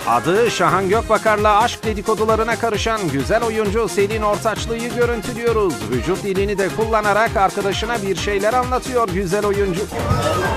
Adı Şahan Gökbakar'la aşk dedikodularına karışan güzel oyuncu Selin Ortaçlı'yı görüntülüyoruz. Vücut dilini de kullanarak arkadaşına bir şeyler anlatıyor güzel oyuncu.